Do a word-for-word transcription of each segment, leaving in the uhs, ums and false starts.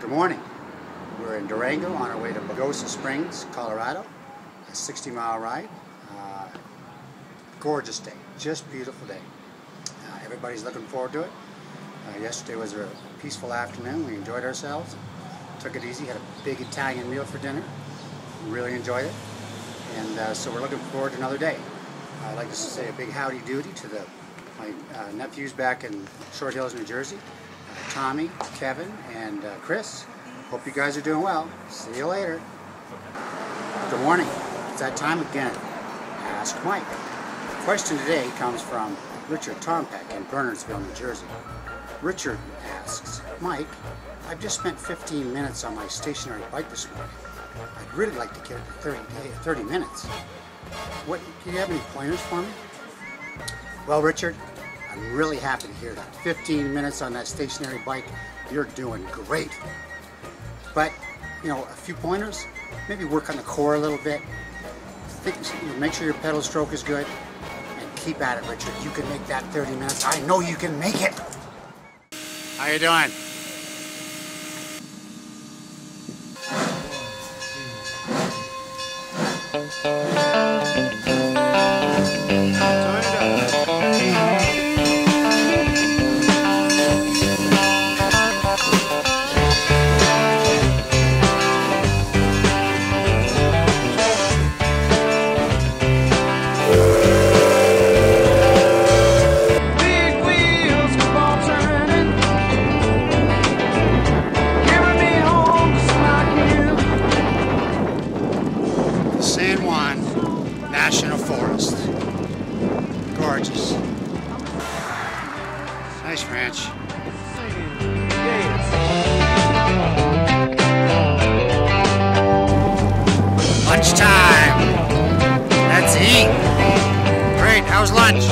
Good morning. We're in Durango on our way to Pagosa Springs, Colorado. A sixty mile ride. Uh, gorgeous day. Just beautiful day. Uh, everybody's looking forward to it. Uh, yesterday was a peaceful afternoon. We enjoyed ourselves. Took it easy. Had a big Italian meal for dinner. Really enjoyed it. And uh, so we're looking forward to another day. I'd like to say a big howdy doody to the, my uh, nephews back in Short Hills, New Jersey. Uh, Tommy, Kevin, and uh, Chris. Hope you guys are doing well. See you later. Good morning. It's that time again. Ask Mike. The question today comes from Richard Tompeck in Bernardsville, New Jersey. Richard asks, Mike, I've just spent fifteen minutes on my stationary bike this morning. I'd really like to get it to thirty minutes. What, do you have any pointers for me? Well, Richard, I'm really happy to hear that. fifteen minutes on that stationary bike, you're doing great. But, you know, a few pointers, maybe work on the core a little bit. Think, you know, make sure your pedal stroke is good, and keep at it, Richard. You can make that thirty minutes. I know you can make it. How you doing? San Juan National Forest. Gorgeous. Nice ranch. Lunchtime. Let's eat. Great. How's lunch?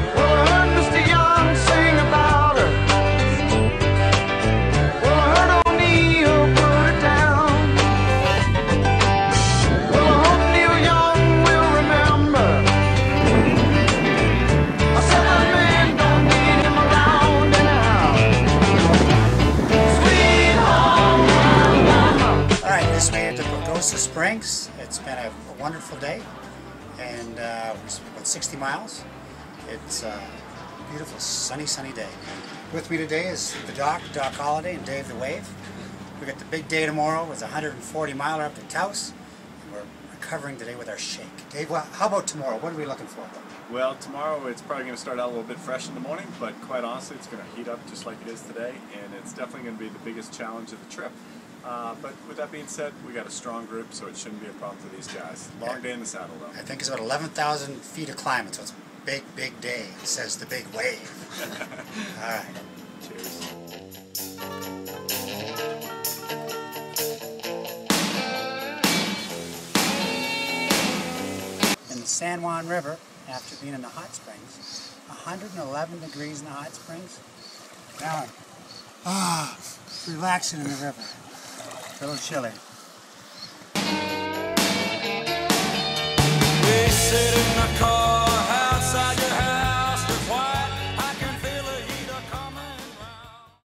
Pagosa Springs. It's been a, a wonderful day, and uh, we spent about sixty miles. It's a beautiful, sunny, sunny day. With me today is the Doc, Doc Holliday, and Dave the Wave. We got the big day tomorrow. It's a one hundred forty miler up to Taos, and we're recovering today with our shake. Dave, well, how about tomorrow? What are we looking for? Well, tomorrow it's probably going to start out a little bit fresh in the morning, but quite honestly, it's going to heat up just like it is today, and it's definitely going to be the biggest challenge of the trip. Uh, but with that being said, we got a strong group, so it shouldn't be a problem for these guys. Long yeah. day in the saddle, though. I think it's about eleven thousand feet of climbing, so it's a big, big day, says the big wave. All right. Cheers. In the San Juan River, after being in the hot springs, one hundred eleven degrees in the hot springs. Now, ah, relaxing in the river. A little chilly.